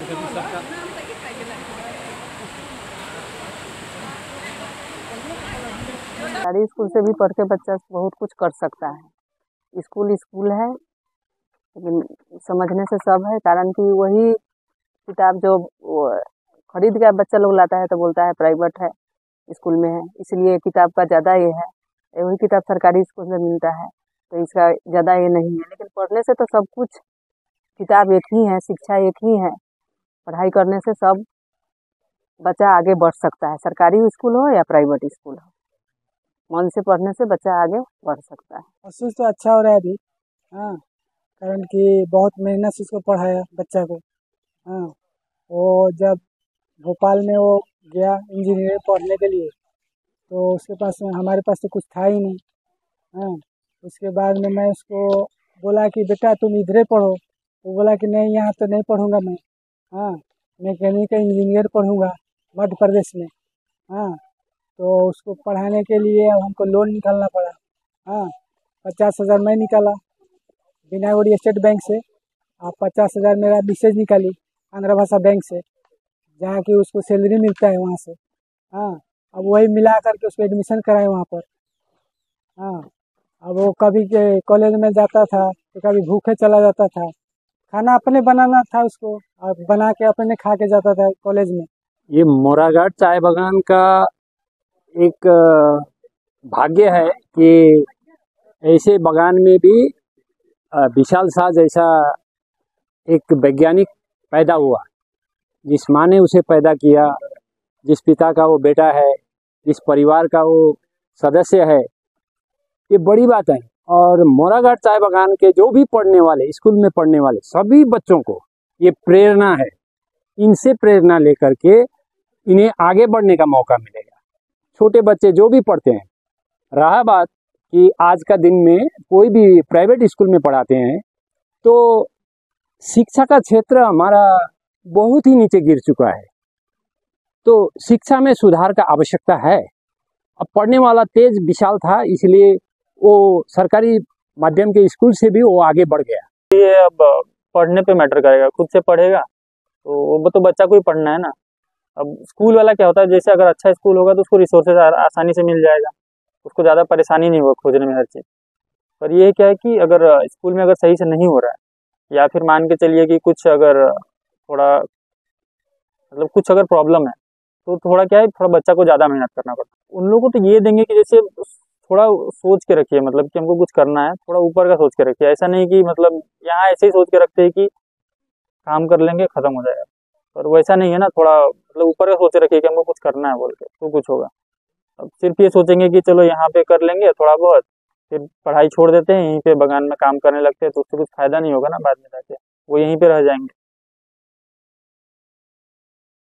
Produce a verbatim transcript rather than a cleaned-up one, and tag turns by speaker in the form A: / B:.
A: सरकारी स्कूल से भी पढ़ के बच्चा बहुत कुछ कर सकता है। स्कूल स्कूल है, लेकिन समझने से सब है। कारण कि वही किताब जो खरीद के बच्चा लोग लाता है तो बोलता है प्राइवेट है, स्कूल में है, इसलिए किताब का ज़्यादा ये है। वही किताब सरकारी स्कूल में मिलता है तो इसका ज़्यादा ये नहीं है। लेकिन पढ़ने से तो सब कुछ, किताब एक ही है, शिक्षा एक ही है। पढ़ाई करने से सब बच्चा आगे बढ़ सकता है, सरकारी स्कूल हो या प्राइवेट स्कूल हो। मन से पढ़ने से बच्चा आगे बढ़ सकता है।
B: महसूस तो अच्छा हो रहा है अभी। हाँ, कारण कि बहुत मेहनत से इसको पढ़ाया बच्चा को। हाँ, वो जब भोपाल में वो गया इंजीनियर पढ़ने के लिए तो उसके पास हमारे पास तो कुछ था ही नहीं। हाँ, उसके बाद में मैं उसको बोला कि बेटा तुम इधरे पढ़ो, वो बोला कि नहीं यहाँ तो नहीं पढ़ूँगा मैं। हाँ, मैकेनिकल इंजीनियर पढ़ूँगा मध्य प्रदेश में। हाँ, तो उसको पढ़ाने के लिए अब हमको लोन निकालना पड़ा। हाँ, पचास हज़ार मैं निकाला बिनागुड़ी स्टेट बैंक से, और पचास हज़ार मेरा विशेष निकाली आंध्र भाषा बैंक से, जहाँ की उसको सैलरी मिलता है वहाँ से। हाँ, अब वही मिला करके उसको एडमिशन कराए वहाँ पर। हाँ, अब वो कभी के कॉलेज में जाता था तो कभी भूखे चला जाता था। खाना अपने बनाना था उसको, और बना के अपने खा के जाता था कॉलेज में।
C: ये मोराघाट चाय बागान का एक भाग्य है कि ऐसे बागान में भी विशाल शाह जैसा एक वैज्ञानिक पैदा हुआ। जिस माँ ने उसे पैदा किया, जिस पिता का वो बेटा है, जिस परिवार का वो सदस्य है, ये बड़ी बात है। और मोराघाट चाय बागान के जो भी पढ़ने वाले, स्कूल में पढ़ने वाले सभी बच्चों को ये प्रेरणा है। इनसे प्रेरणा लेकर के इन्हें आगे बढ़ने का मौका मिलेगा। छोटे बच्चे जो भी पढ़ते हैं, रहा बात कि आज का दिन में कोई भी प्राइवेट स्कूल में पढ़ाते हैं तो शिक्षा का क्षेत्र हमारा बहुत ही नीचे गिर चुका है। तो शिक्षा में सुधार का आवश्यकता है। अब पढ़ने वाला तेज विशाल था, इसलिए वो सरकारी माध्यम के स्कूल से भी वो आगे बढ़ गया।
D: ये अब पढ़ने पे मैटर करेगा, खुद से पढ़ेगा तो वो तो बच्चा को ही पढ़ना है ना। अब स्कूल वाला क्या होता है, जैसे अगर अच्छा स्कूल होगा तो उसको रिसोर्सेज आसानी से मिल जाएगा, उसको ज़्यादा परेशानी नहीं होगा खोजने में हर चीज़। पर ये क्या है कि अगर स्कूल में अगर सही से नहीं हो रहा है, या फिर मान के चलिए कि कुछ अगर थोड़ा मतलब कुछ अगर प्रॉब्लम है तो थोड़ा क्या है, थोड़ा बच्चा को ज़्यादा मेहनत करना पड़ता है। उन लोगों को तो ये देंगे कि जैसे थोड़ा सोच के रखिए, मतलब कि हमको कुछ करना है, थोड़ा ऊपर का सोच के रखिए। ऐसा नहीं कि मतलब यहाँ ऐसे ही सोच के रखते हैं कि काम कर लेंगे ख़त्म हो जाएगा, पर वैसा नहीं है ना। थोड़ा मतलब ऊपर का सोच रखिए कि हमको कुछ करना है बोल के, तो कुछ होगा। अब सिर्फ ये सोचेंगे कि चलो यहाँ पे कर लेंगे थोड़ा बहुत, फिर पढ़ाई छोड़ देते हैं, यहीं पे बागान में काम करने लगते हैं, तो उससे कुछ फ़ायदा नहीं होगा ना बाद में जाके, वो यहीं पे रह जाएंगे।